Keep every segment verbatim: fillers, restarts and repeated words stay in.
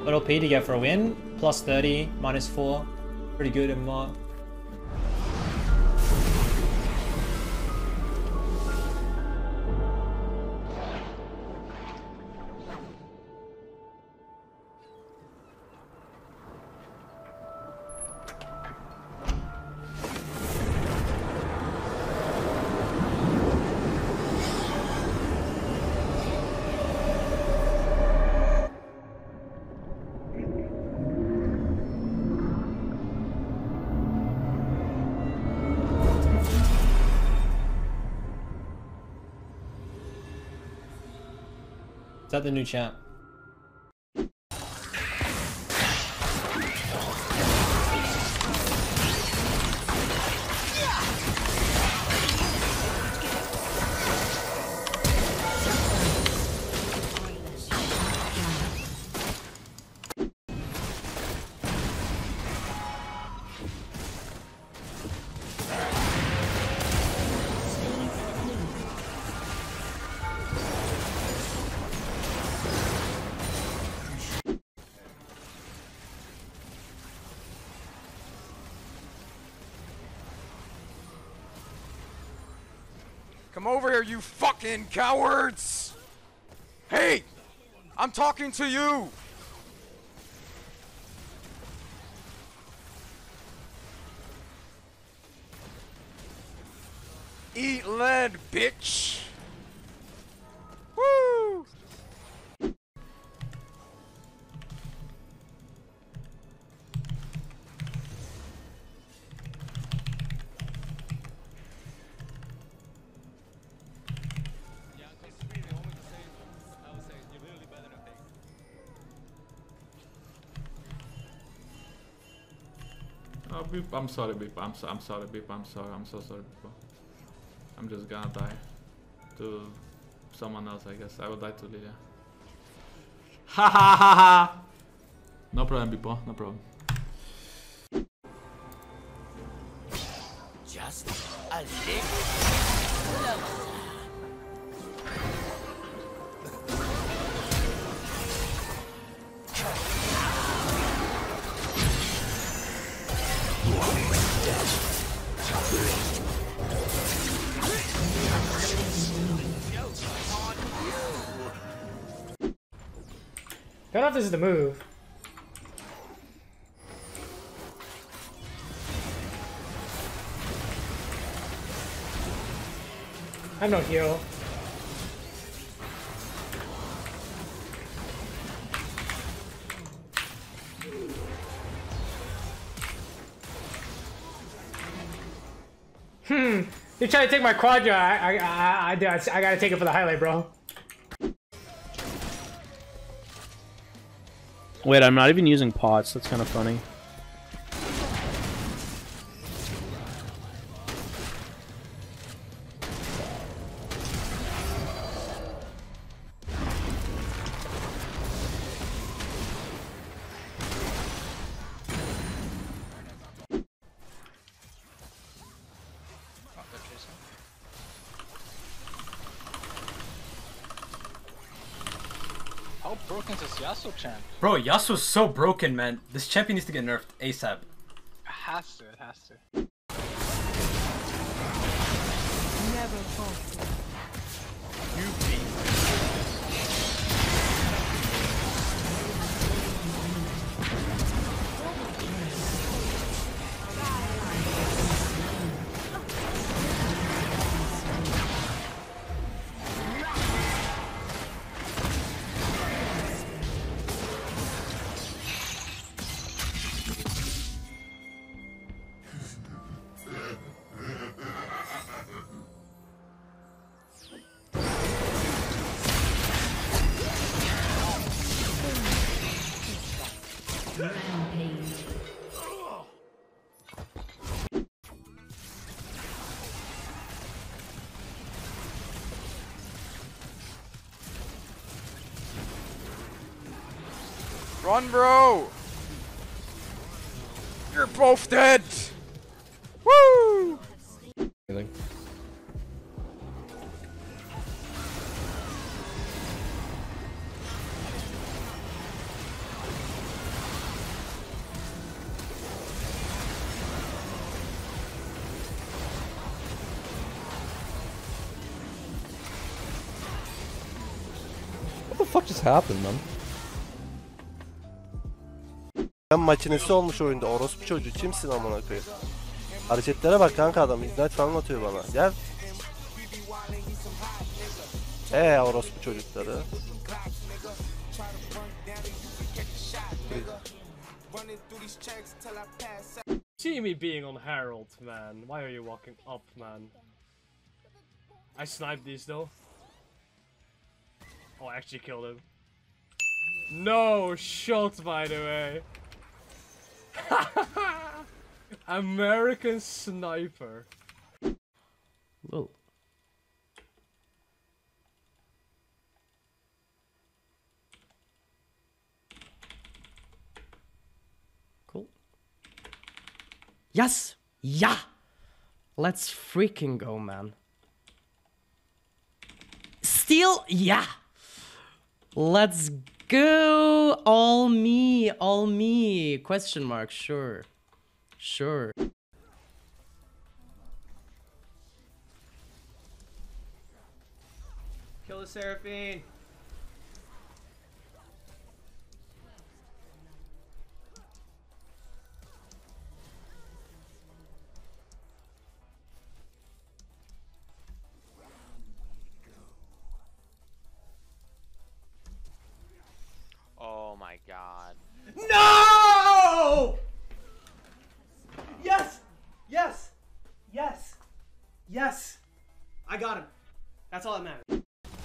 Little P to get for a win. Plus thirty, minus four. Pretty good and more. Is that the new champ? Come over here, you fucking cowards! Hey! I'm talking to you! Eat lead, bitch! Woo! Oh, beep. I'm sorry, beep. I'm so, I'm sorry, beep. I'm sorry. I'm so sorry, beep. I'm just gonna die to someone else, I guess. I will die to Lilia. Ha ha ha ha! No problem, beep. No problem. Just a little. I don't know if this is the move. I have no heal. Hmm. You try to take my quadra. I I I I, I, I gotta take it for the highlight, bro. Wait, I'm not even using pots. That's kind of funny. How broken is this Yasuo champ? Bro, Yasuo's so broken, man. This champion needs to get nerfed ASAP. It has to, it has to. Never falter. You beat. Run, bro! You're both dead! Woo! fuck just happened, man? Ben makinesi olmuş oyunda. Orospu çocuğu kimsin amına koyayım? Hareketlere bak kanka, adam ignite falan atıyor bana. Gel. Eee orospu çocukları. See me being on Herald, man. Why are you walking up, man? I sniped these though. Oh, I actually killed him. No shot, by the way. American sniper. Whoa. Cool. Yes! Yeah! Let's freaking go, man. Steal? Yeah! Let's go! All me, all me. Question mark, sure. Sure. Kill the Seraphine. Oh my god. No! Yes! Yes! Yes! Yes! I got him. That's all that matters.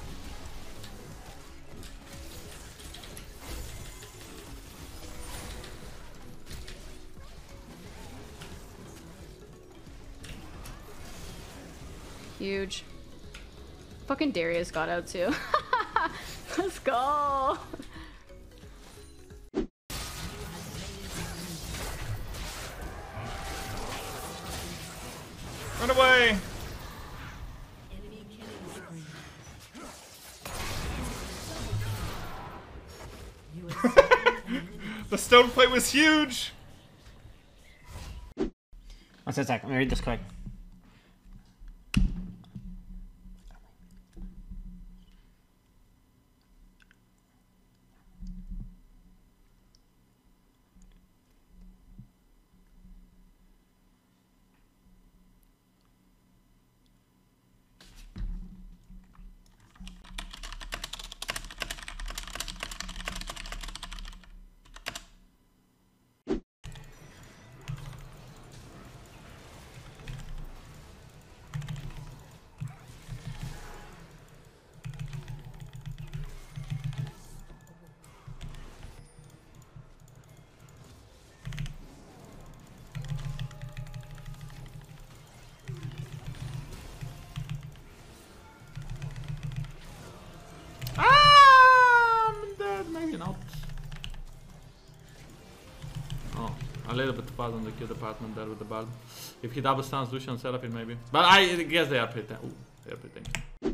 Huge. Fucking Darius got out too. Let's go. Run away! The stone plate was huge! One sec, let me read this quick. A little bit fast on the kill department there with the Bard. If he double stuns Lucian Seraphine maybe. But I guess they are pretty. Ooh, they are pretty.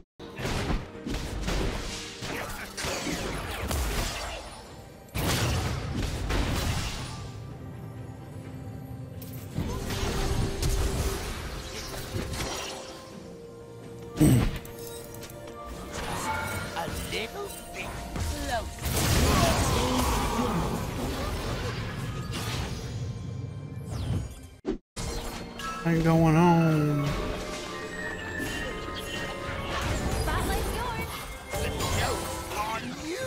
A little bit closer. What's going on? Spotlight's yours. The joke's on you.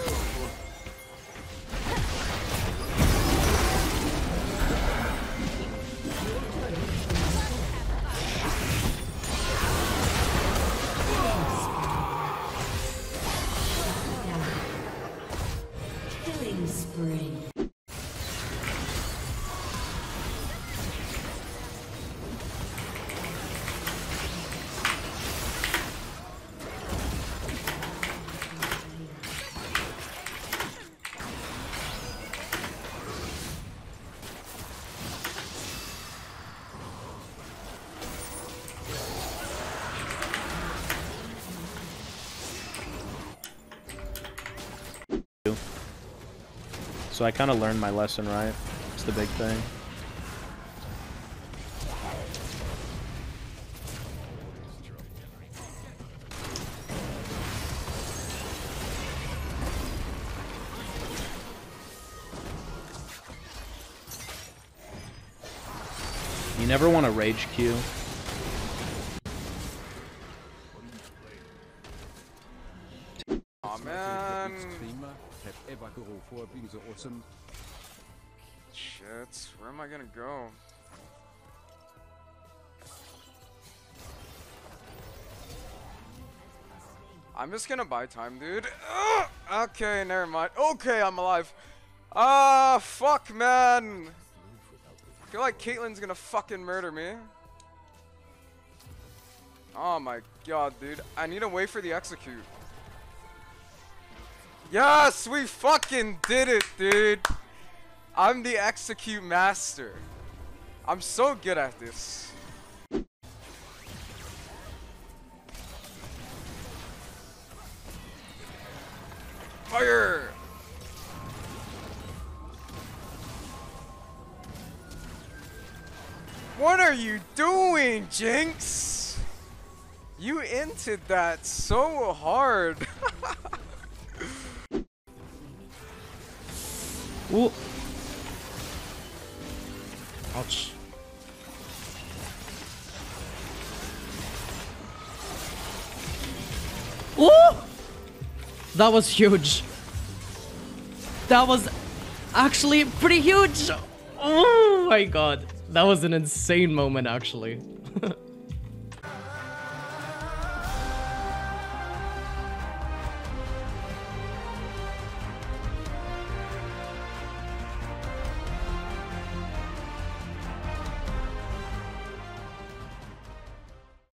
Killing spree. So I kind of learned my lesson, right? It's the big thing. You never want to rage Q. Aw, man. Shit, where am I gonna go? I'm just gonna buy time, dude. Ugh! Okay, never mind. Okay, I'm alive. Ah, fuck, man. I feel like Caitlyn's gonna fucking murder me. Oh my god, dude. I need to wait for the execute. Yes, we fucking did it, dude. I'm the execute master. I'm so good at this. Fire! What are you doing, Jinx? You inted that so hard. Ooh. Ouch. Ooh! That was huge. That was actually pretty huge. Oh my god. That was an insane moment, actually.